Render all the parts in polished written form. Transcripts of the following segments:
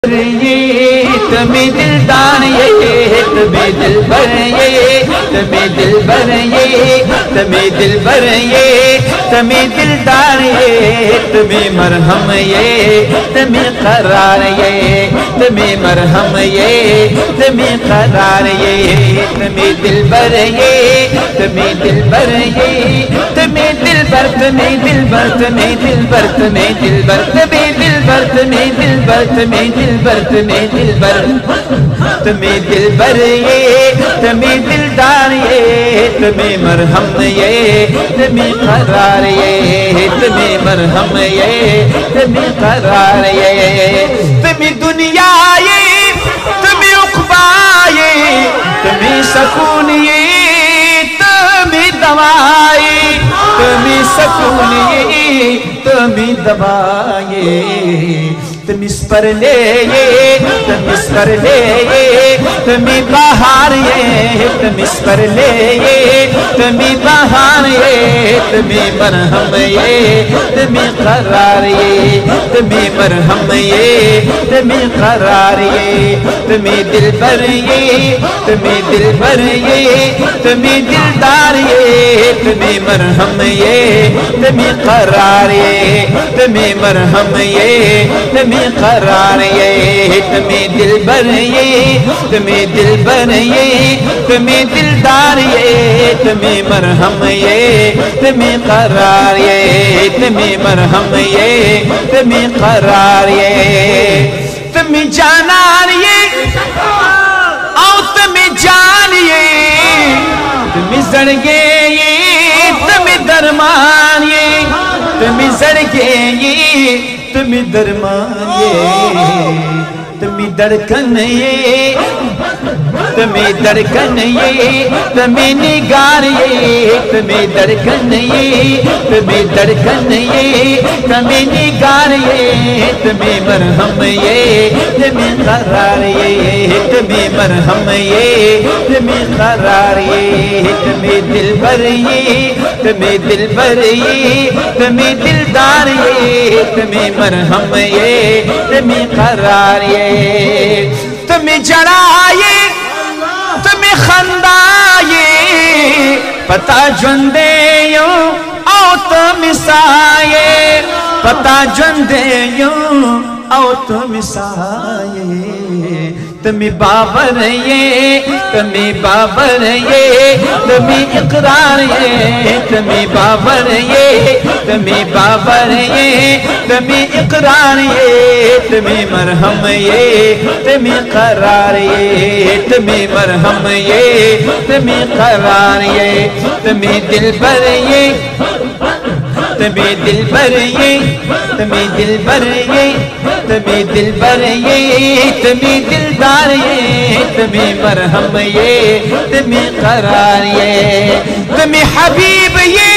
ये तुम्हें दिलदार ये तुम्हें दिल भर ये तुम्हें दिल भर ये तुम्हें दिल भर ये तुम्हें दिलदार ये तुम्हें मरहम ये तुम्हें करार ये तुम्हें मरहम ये तुम्हें करार ये तुम्हें दिल भर ये तुम्हें दिल भर ये तुम्हें दिल भर तुम्हें दिल भर तुम्हें दिल भर तुम्हें दिल भर तुम्हें दिल भर तुम्हें दिल भर तुम्हें दिल भर तुम्हें दिल भर तुम्हें दिल भर ये तुम्हें दिलदार ये तुम्हें मरहम ये तुम्हें करार ये तुम्हें मरहम ये तुम्हें करार ये तुम्हें दुनिया ये तुम्हें उक़बा ये तुम्हें सुकून ये तुम्हें दवाई तुम्हें सुकून ये तुम्हें दवाई तुम इस पर ले ये तुम इस पर ले ये तुम्हें बाहर ये तुम इस पर ले ये तुम्हें बाहर ये तुम्हें मरहम ये तुम्हें करार ये तुम्हें मरहम ये तुम्हें करार ये तुम्हें दिल भर ये तुम्हें दिल भर ये तुम्हें दिलदार ये तुम्हें मरहम ये तुम्हें करार ये तुम्हें मरहम ये तुम्हें करार ये तुम्हें दिल भर ये तुम्हें दिल भर ये तुम्हें दिलदार ये तुम्हें मरहम ये तुम्हें करार ये तुम्हें मरहम ये तुम्हें करार ये तुम्हें जानार ये आओ तुम्हें जान ये तुम्हें जड़गे ये तुम्हें दरमान ये तुम्हें जड़गे ये तुम्हें दरमान ये तुम्हें धड़कन ये तुम्हें धड़कन ये तुम्हें निगार ये तुम्हें धड़कन ये तुम्हें धड़कन ये तुम्हें निगार ये तुम्हें मरहम ये तुम्हें करार ये तुम्हें मरहम ये तुम्हें करार ये तुम्हें दिल भर ये तुम्हें दिल भर ये तुम्हें दिलदार ये तुम्हें मरहम ये तुम्हें करार ये तुम्हें जड़ाए तुम्हें खंदाए पता जुंदे यूं आओ तुम साये पता जुंदे यूं आओ तुम साये तुम्हें बाबर ये तुम्हें बाबर ये तुम्हें इकरार ये तुम्हें बाबर ये तुम्हें बाबर ये तुम्हें इकरार ये तुम्हें मरहम ये तुम्हें करार ये तुम्हें मरहम ये तुम्हें करार ये तुम्हें दिल भर ये तुम्हें दिल भर ये तुम्हें दिल भर ये तुम्हें दिल भर ये तुम्हें दिलदार ये तुम्हें मरहम ये तुम्हें करार ये तुम्हें हबीब ये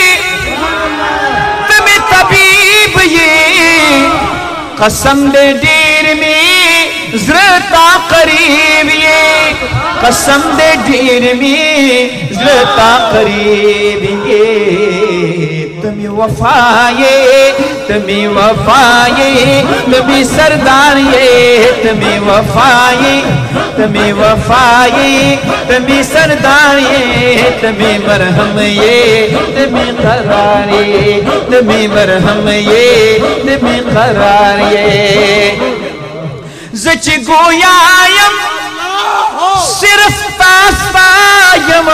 तुम्हें तबीब ये कसम दे दीर में ज़रता करीब ये कसम दे दीर में ज़रता करीब ये तुम्हें वफा ये तुम्हें वफा ये तुम्हें सरदार ये तुम्हें वफा ये तुम्हें वफा ये तुम्हें सरदार ये तुम्हें मरहम ये तुम्हें करार ये तुम्हें मरहम ये तुम्हें करार ये ज़च गोयायम सिर्फ पासपायम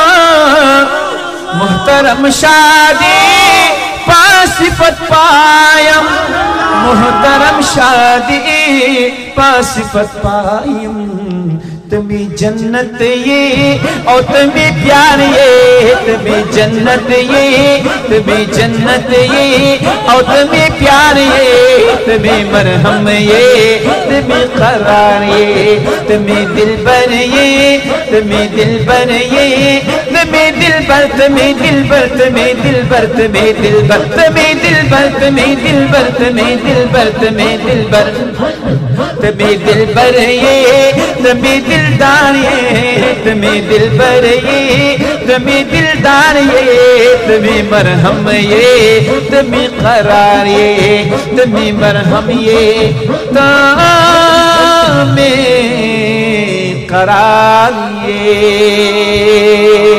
मुहतरम शादी पासिफत पायम मुहतरम शादी पासिफत पायम तुम्हें जन्नत ये और तुम्हें प्यार ये तुम्हें जन्नत ये तुम्हें जन्नत ये और तुम्हें प्यार ये तुम्हें मरहम ये तुम्हें करार ये तुम्हें दिल भर ये तुम्हें दिल भर ये तुम्हें दिल भर तुम्हें दिल भर तुम्हें दिल भर तुम्हें दिल भर तुम्हें दिल भर तुम्हें दिल भर तुम्हें दिल भर तुम्हें दिल भर तुम्हें दिल भर ये तुम्हें दिलदार ये तुम्हें दिल भर ये तुम्हें दिलदार ये तुम्हें मरहम ये तुम्हें करार ये तुम्हें मरहम ये करार ये